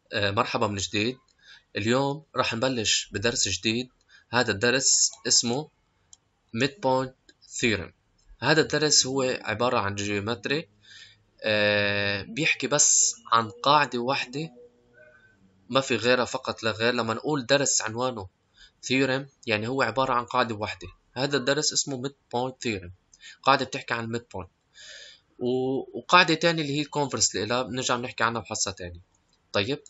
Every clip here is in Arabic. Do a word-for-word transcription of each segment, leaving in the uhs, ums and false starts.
آه، مرحبا من جديد. اليوم راح نبلش بدرس جديد. هذا الدرس اسمه midpoint theorem. هذا الدرس هو عبارة عن جيومتري، آه، بيحكي بس عن قاعدة واحدة، ما في غيرها فقط لا غير. لما نقول درس عنوانه theorem يعني هو عبارة عن قاعدة واحدة. هذا الدرس اسمه midpoint theorem، قاعدة بتحكي عن midpoint. وقاعدة تانية اللي هي converse لها بنرجع بنحكي عنها بحصة تانية. طيب،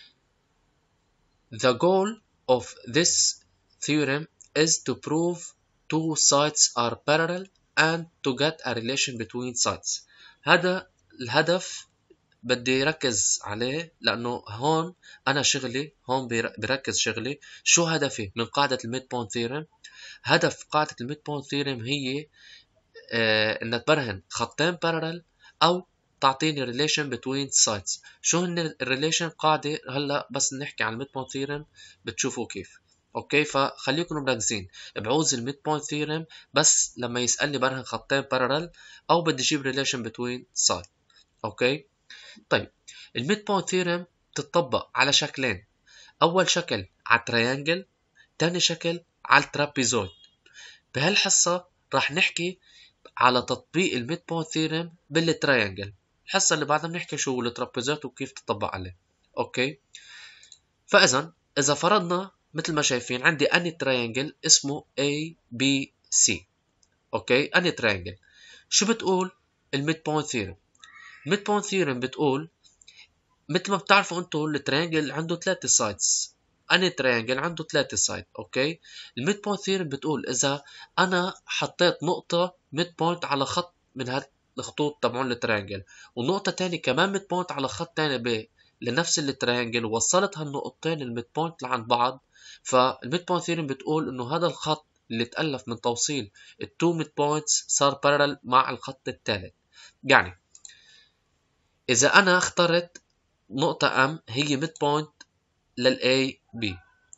The goal of this theorem is to prove two sides are parallel and to get a relation between sides. هذا الهدف بدي ركز عليه، لأنه هون أنا شغلي، هون بركز شغلي. شو هدفي من قاعدة الميد بوينت ثيورم؟ هدف قاعدة الميد بوينت ثيورم هي آه إنها تبرهن خطين parallel أو تعطيني relation between sides. شو هن الريليشن؟ قاعدة هلا بس نحكي عن الميد بوينت ثيورم بتشوفوا كيف. اوكي، فخليكم مركزين. بعوز الميد بوينت ثيورم بس لما يسألني برهن خطين parallel أو بدي أجيب relation between sides. اوكي، طيب الميد بوينت ثيورم تطبق على شكلين. أول شكل على التريانجل، تاني شكل على الترابيزويد. بهالحصة راح نحكي على تطبيق الميد بوينت ثيورم بالتريانجل. الحصة اللي بعدها بنحكي شو هو الترابيزات وكيف تطبق عليه. اوكي، فاذا اذا فرضنا مثل ما شايفين عندي اني تريانجل اسمه A B C. اوكي، اني تريانجل شو بتقول الميد بوينت ثيورم؟ الميد بوينت ثيورم بتقول مثل ما بتعرفوا انتم التريانجل عنده ثلاثة سايدز. اني تريانجل عنده ثلاثة سايد. اوكي، الميد بوينت ثيورم بتقول اذا انا حطيت نقطة ميد بوينت على خط من هال الخطوط تبعون التريانجل، ونقطة تانية كمان ميد بوينت على خط تاني ب لنفس التريانجل، ووصلت هالنقطتين الميد بوينت لعند بعض، فالميد بوينت ثيورم بتقول انه هذا الخط اللي تألف من توصيل التو ميد بوينتس صار بارلل مع الخط الثالث. يعني اذا انا اخترت نقطة M هي ميد بوينت للA B،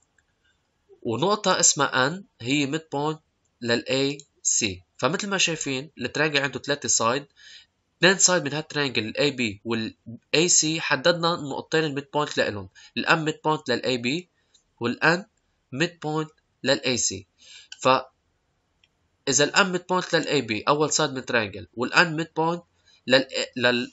ونقطة اسمها N هي ميد بوينت للA C. فمثل ما شايفين الترينجل عنده ثلاثة سايد، اثنين سايد من هالترينجل الاي بي والاي سي حددنا النقطتين الميد بوينت لإلهم. الام ميد بوينت للاي بي والان ميد بوينت للاي سي. فاذا الام ميد بوينت للاي بي اول سايد من ترينجل، والان ميد بوينت لل لل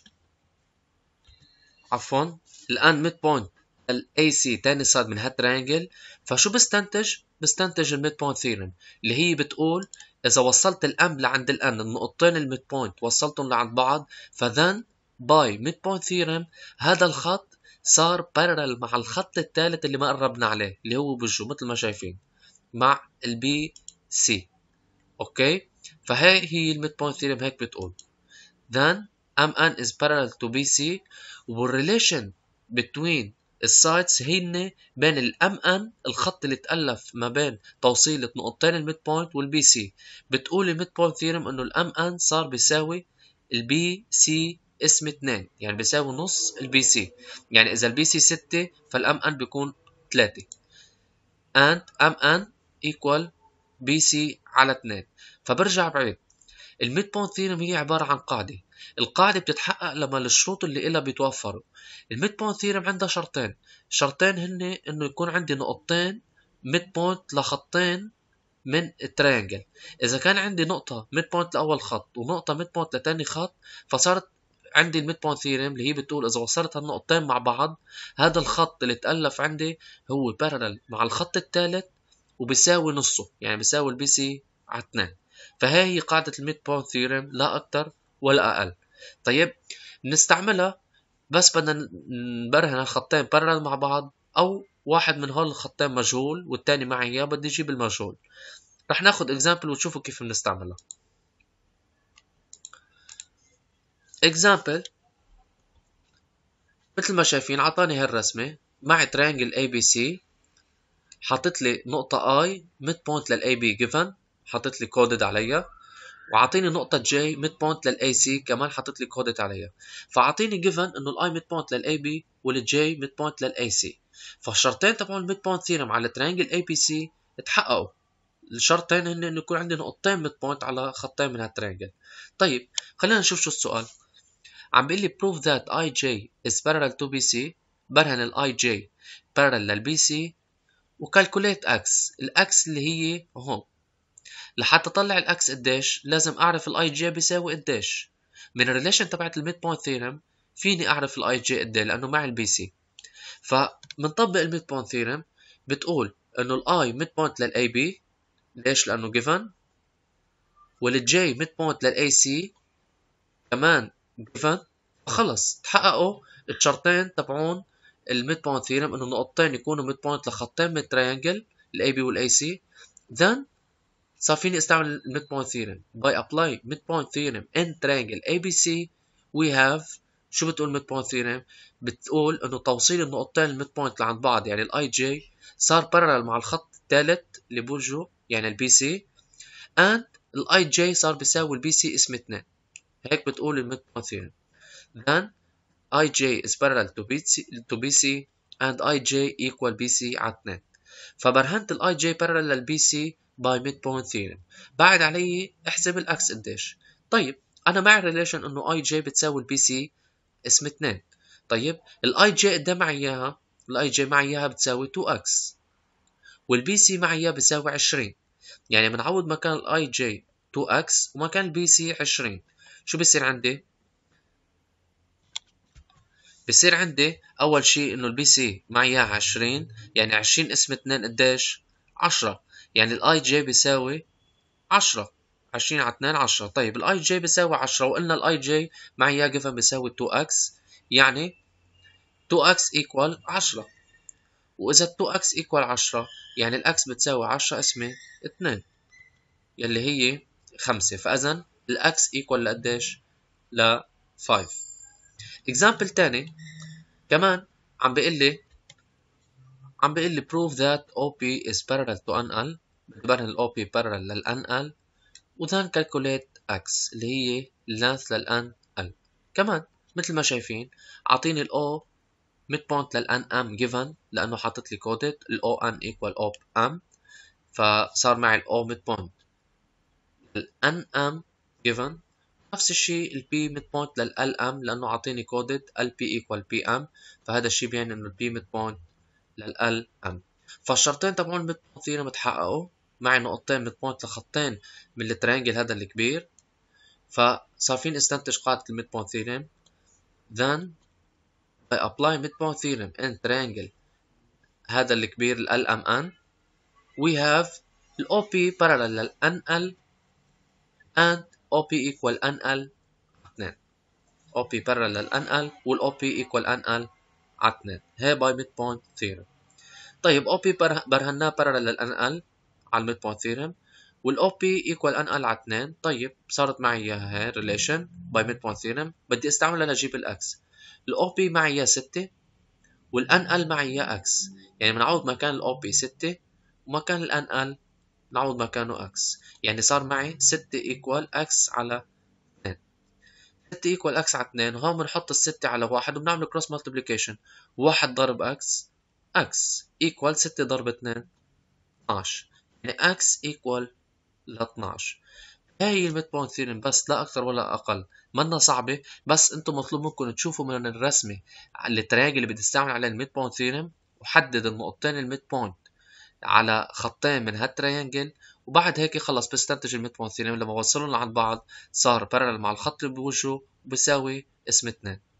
عفوا الان ميد بوينت للاي سي ثاني سايد من هالترينجل، فشو بستنتج؟ بستنتج الميد بوينت ثيورم اللي هي بتقول اذا وصلت الام لعند الان النقطتين الميد بوينت وصلتهم لعند بعض، فذن باي ميد بوينت ثيورم هذا الخط صار بارلل مع الخط الثالث اللي ما قربنا عليه اللي هو بوجهه مثل ما شايفين مع البي سي. اوكي، فهي هي الميد بوينت ثيورم هيك بتقول then ام ان is parallel to بي سي، والريليشن between السايدز هن بين الام ان الخط اللي تألف ما بين توصيلة نقطتين الميد بوينت والبي سي. بتقول الميد بوينت ثيورم انه الام ان صار بيساوي البي سي اسم اثنين، يعني بيساوي نص البي سي. يعني اذا البي سي ستة فالام ان بيكون ثلاثة and ام ان equal بي سي على اثنين. فبرجع بعيد، الميد بوينت ثيورم هي عبارة عن قاعدة. القاعدة بتتحقق لما الشروط اللي إلها بيتوفروا. الميد بوينت ثيورم عندها شرطين. شرطين هن إنه يكون عندي نقطتين ميد بوينت لخطين من التريانجل. إذا كان عندي نقطة ميد بوينت لأول خط ونقطة ميد بوينت لتاني خط، فصارت عندي الميد بوينت ثيورم اللي هي بتقول إذا وصلت هالنقطتين مع بعض هذا الخط اللي تألف عندي هو بارلل مع الخط الثالث وبيساوي نصه، يعني بيساوي البي سي على اثنين. فهي هي قاعدة الميد بوينت ثيورم، لا أكتر ولا أقل. طيب، نستعملها بس بدنا نبرهن الخطين بارلل مع بعض، أو واحد من هول الخطين مجهول والتاني معي إياه بدي أجيب المجهول. رح ناخد اكزامبل وتشوفوا كيف بنستعملها. اكزامبل مثل ما شايفين عطاني هالرسمة معي تريانجل اي بي سي، حاطط لي نقطة I ميد بوينت للاي بي جيفن، حاطط لي كودد عليها، وعطيني نقطة J ميد بوينت للاي سي كمان حاطط لي كودت عليها. فعطيني جيفن انه الاي ميد بوينت للاي بي والجي ميد بوينت للاي سي. فالشرطين تبعون الميد بوينت ثيورم على تريانجل اي بي سي اتحققوا. الشرطين هن انه يكون عندي نقطتين ميد بوينت على خطين من هالتريانجل. طيب، خلينا نشوف شو السؤال. عم بيقول لي prove that I J is parallel to بي سي برهن الاي جي بارلل للبي سي وكالكوليت اكس، الاكس اللي هي هون. لحتى اطلع الاكس قديش لازم اعرف الاي جي بيساوي قديش. من الريليشن تبعت الميد بوينت ثيورم فيني اعرف الاي جي قديه لانه مع البي سي. فمنطبق الميد بوينت ثيورم بتقول انه الاي ميد بوينت للاي بي، ليش؟ لانه جيفن، والجي ميد بوينت للاي سي كمان جيفن. خلص تحققوا الشرطين تبعون الميد بوينت ثيورم، انه نقطتين يكونوا ميد بوينت لخطين من التريانجل الاي بي والاي سي. then صار فيني استعمل الميد بوينت ثيورم. by apply midpoint theorem in triangle A B C we have. شو بتقول ميد بوينت ثيورم؟ بتقول انه توصيل النقطتين الميد بوينت لعند بعض يعني الاي جي صار بارلل مع الخط الثالث اللي بوجهه يعني البي سي، and الاي جي صار بيساوي البي سي اسم اثنين. هيك بتقول الميد بوينت ثيورم. then ij is parallel to bc to bc and ij equal bc على اثنين. فبرهنت الاي جي بارلل للبي سي باي ميد بوينت ثيورم. بعد علي احسب الاكس قديش. طيب انا مع الريليشن انه اي جي بتساوي البي سي اسم اثنين. طيب الاي جي قد معي اياها؟ الاي جي معي اياها بتساوي تو اكس والبي سي معي اياها بتساوي عشرين. يعني بنعوض مكان الاي جي تو اكس ومكان البي سي عشرين. شو بصير عندي؟ بصير عندي اول شيء انه البي سي معي اياها عشرين، يعني عشرين اسم اثنين قديش؟ عشرة. يعني الاي جي بيساوي عشرة. عشرين على اثنين عشرة. طيب الاي جي بيساوي عشرة وقلنا الاي جي معي اياها جيفن بيساوي تو اكس، يعني تو اكس ايكوال عشرة. واذا تو اكس ايكوال عشرة يعني الاكس بتساوي عشرة اسمه اثنين يلي هي خمسة. فاذا الاكس ايكوال لقديش؟ ل خمسة. اكزامبل تاني كمان عم بيقول لي عم بيقول لي prove that O P is parallel to N L. بعتبرها ال O P parallel لل N L وذن calculate X اللي هي length لل N L. كمان مثل ما شايفين عاطيني ال O midpoint لل N M given لأنه حاطط لي coded ال O N equal O M، فصار معي ال O midpoint لل N M given. نفس الشيء ال P midpoint لل L M لأنه عاطيني coded ال P equal P M، فهذا الشيء بيعني إنه ال P midpoint لل L M. فالشرطين تبعون الميد بوينت ثيورم تحققوا معي نقطتين ميد بوينت لخطين من الترينجل هذا الكبير. فصار فيني استنتج قاعدة الميد بوينت ثيورم. then I apply midpoint theorem in triangle هذا الكبير ال L M N we have ال O P parallel لل N L and O P equal N L اثنين. O P parallel لل N L وال O P equal N L على اثنين. هي by midpoint theorem. طيب O P برهناه parallel لل N L على الميد بوينت ثيورم وال O P equal N L على اثنين. طيب صارت معي اياها هي relation by midpoint theorem بدي استعملها لأجيب الاكس. ال O P معي اياه ستة وال N L معي اياه اكس، يعني بنعوض مكان ال O P ستة ومكان ال N L نعوض مكانه اكس، يعني صار معي ستة equal x على اثنين. ستة equal x على اثنين وهون بنحط الستة على واحد وبنعمل cross multiplication. واحد ضرب x x equal ستة ضرب اثنين اثناشر، يعني x equal ل اثناشر. هاي الميد بوينت ثيورم بس لا اكثر ولا اقل. منا صعبه، بس انتم مطلوب منكم تشوفوا من الرسمه التراجل اللي بدي استعمل عليه الميد بوينت ثيورم وحدد النقطتين الميد بوينت على خطين من هالتريانجل، وبعد هيك خلص بستنتج الميد بوينت ثيورم. لما وصلهم لعند بعض صار بارلل مع الخط اللي بوجهه وبيساوي اسم اثنين.